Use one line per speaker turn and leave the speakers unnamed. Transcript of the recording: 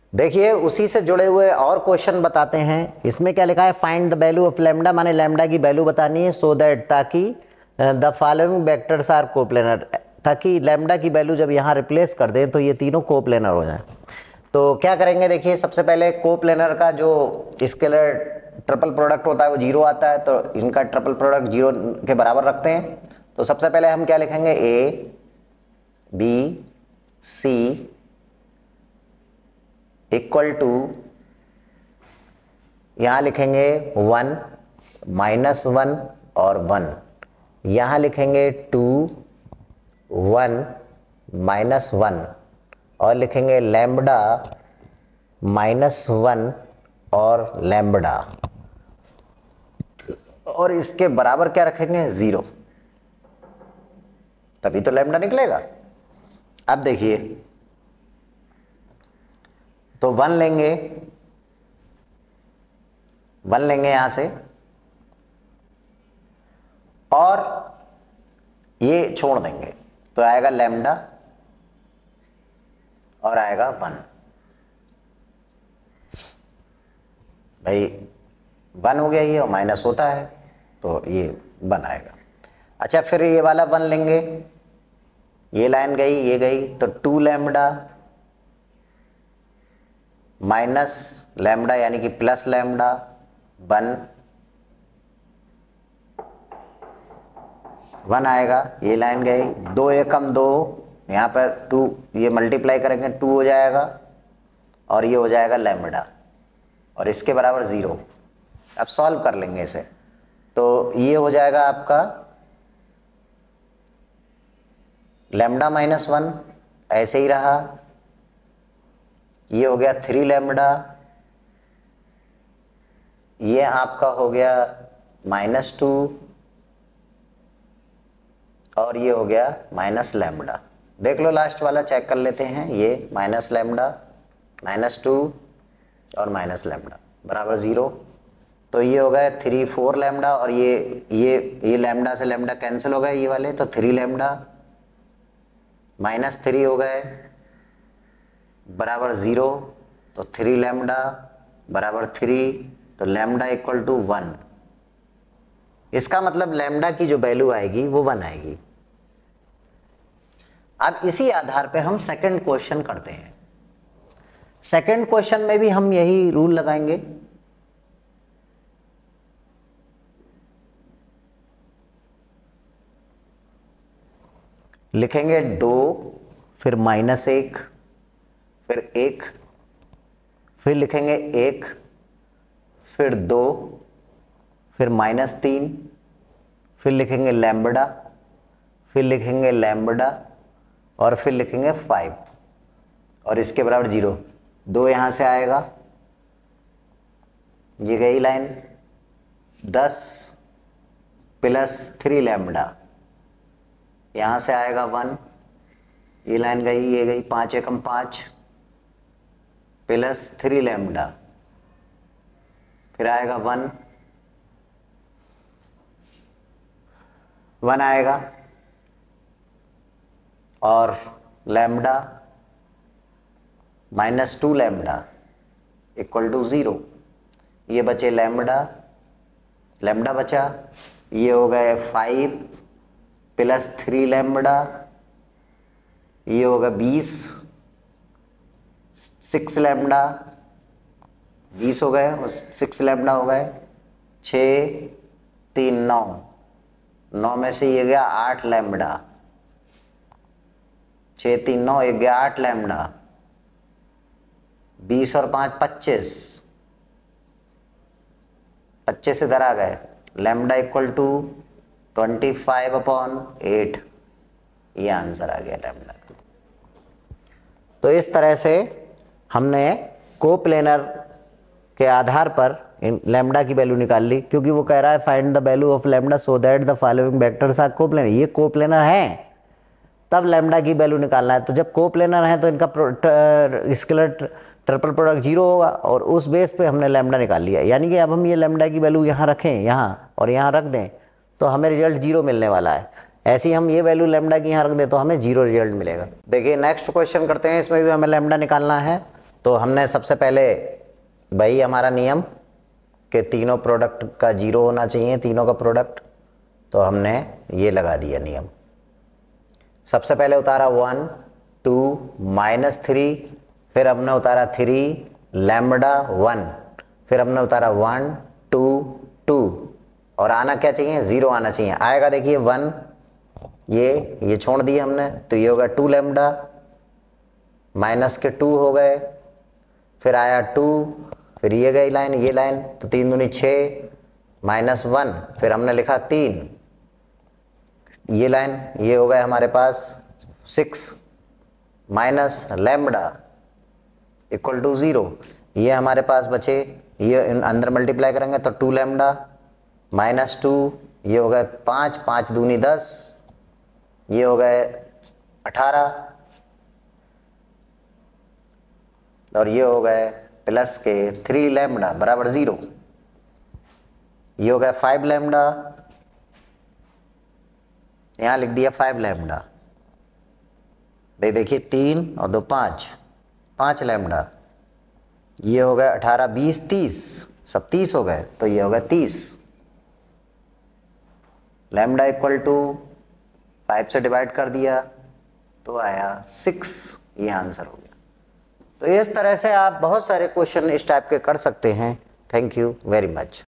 देखिए उसी से जुड़े हुए और क्वेश्चन बताते हैं। इसमें क्या लिखा है, find the value of lambda, माने लैम्डा की वैल्यू बतानी है, सो दैट, ताकि the following vectors are coplanar, ताकि लैम्डा की वैल्यू जब यहाँ रिप्लेस कर दें तो ये तीनों कोप्लेनर हो जाए। तो क्या करेंगे, देखिए सबसे पहले कोप्लेनर का जो स्केलर ट्रिपल प्रोडक्ट होता है वो जीरो आता है, तो इनका ट्रिपल प्रोडक्ट जीरो के बराबर रखते हैं। तो सबसे पहले हम क्या लिखेंगे, A B C equal to, यहाँ लिखेंगे 1 -1 और 1, यहाँ लिखेंगे 2 1 -1 और लिखेंगे लैम्बडा -1 और लैम्बडा, और इसके बराबर क्या रखेंगे, 0, तभी तो लैम्बडा निकलेगा। अब देखिए, तो 1 लेंगे यहां से, और ये छोड़ देंगे तो आएगा लैम्बडा और आएगा 1। भाई 1 हो गया ये, और माइनस होता है तो ये 1 आएगा। अच्छा, फिर ये वाला 1 लेंगे, ये लाइन गई ये गई, तो 2 लैम्बडा माइनस लैम्बडा यानी कि प्लस लैम्बडा 1 आएगा, ये लाइन गई, 2 एकम 2, यहाँ पर 2, ये मल्टीप्लाई करेंगे 2 हो जाएगा, और ये हो जाएगा लैम्बडा, और इसके बराबर 0। अब सॉल्व कर लेंगे इसे, तो ये हो जाएगा आपका लैम्बडा -1, ऐसे ही रहा, ये हो गया 3 लैम्बडा, ये आपका हो गया -2, और ये हो गया माइनस लैम्बडा। देख लो लास्ट वाला चेक कर लेते हैं, ये माइनस लैम्बडा -2 और माइनस लैम्बडा बराबर 0, तो ये हो गया 3 4 लैम्बडा, और ये लैम्बडा से लैम्बडा कैंसिल हो गए ये वाले, तो 3 लैम्बडा -3 हो गए बराबर 0, तो 3 लैम्बडा बराबर 3, तो लैम्बडा इक्वल टू 1। इसका मतलब लैम्बडा की जो वैल्यू आएगी वो 1 आएगी। अब इसी आधार पे हम सेकंड क्वेश्चन करते हैं। सेकंड क्वेश्चन में भी हम यही रूल लगाएंगे, लिखेंगे 2, फिर -1, फिर 1, फिर लिखेंगे 1, फिर 2, फिर -3, फिर लिखेंगे लैम्बडा, फिर लिखेंगे लैम्बडा, और फिर लिखेंगे 5, और इसके बराबर 0। 2 यहाँ से आएगा, ये गई लाइन, 10 + 3 लैम्बडा, यहाँ से आएगा 1, ये लाइन गई ये गई, 5 एकम 5 + 3 लैम्बडा, फिर आएगा 1 आएगा, और लैम्बडा -2 लैम्बडा इक्वल टू 0। ये बचे लैम्बडा बचा, ये हो गए 5 + 3 लैम्बडा, ये होगा 20, 6 लैम्बडा, 20 हो गए, और 6 लैम्बडा हो गए, 6 3 9, 9 में से ये गया 8 लैम्बडा, 6 3 9, ये गया 8 लैम्बडा, 20 और 5 25, 25 इधर आ गए, लैम्बडा इक्वल टू 25/8, ये आंसर आ गया लैम्बडा का। तो इस तरह से हमने कोप्लेनर के आधार पर लैम्बडा की वैल्यू निकाल ली, क्योंकि वो कह रहा है find the value of lambda so that the following vectors are coplanar. ये कोप्लेनर हैं तब लैम्बडा की वैल्यू निकालना है। तो जब कोप्लेनर है तो इनका स्केलर ट्रिपल प्रोडक्ट 0 होगा, और उस बेस पे हमने लैम्बडा निकाल लिया। यानी कि अब हम ये लैम्बडा की वैल्यू यहाँ रखें, यहाँ और यहाँ रख दें, तो हमें रिजल्ट 0 मिलने वाला है। ऐसे ही हम ये वैल्यू लैम्बडा की यहाँ रख दें तो हमें 0 रिजल्ट मिलेगा। देखिए नेक्स्ट क्वेश्चन करते हैं, इसमें भी हमें लैम्बडा निकालना है। तो हमने सबसे पहले वही हमारा नियम कि तीनों प्रोडक्ट का 0 होना चाहिए, तीनों का प्रोडक्ट, तो हमने ये लगा दिया नियम। सबसे पहले उतारा 1 2 -3, फिर हमने उतारा 3 लैम्बडा 1, फिर हमने उतारा 1 2 2, और आना क्या चाहिए, 0 आना चाहिए। आएगा देखिए 1, ये छोड़ दिए हमने, तो ये होगा 2 लैम्बडा, माइनस के 2 हो गए, फिर आया 2, फिर ये गई लाइन, ये लाइन, तो 3 दूनी 6 -1, फिर हमने लिखा 3, ये लाइन, ये हो गए हमारे पास 6 माइनस लैम्बडा इक्वल टू 0, ये हमारे पास बचे, ये अंदर मल्टीप्लाई करेंगे तो 2 लैम्बडा -2, ये हो गए 5, 5 दूनी 10, ये हो गए 18, और ये हो गए प्लस के 3 लैम्बडा बराबर 0, ये हो गया 5 लैम्बडा, यहाँ लिख दिया 5 लैम्बडा, भाई देखिए 3 और 2 5, 5 लैम्बडा, ये हो गया 18 20 30, सब 30 हो गए, तो ये हो गया 30 लैम्बडा इक्वल टू 5 से डिवाइड कर दिया तो आया 6, ये आंसर हो गया। तो इस तरह से आप बहुत सारे क्वेश्चन इस टाइप के कर सकते हैं। Thank you very much.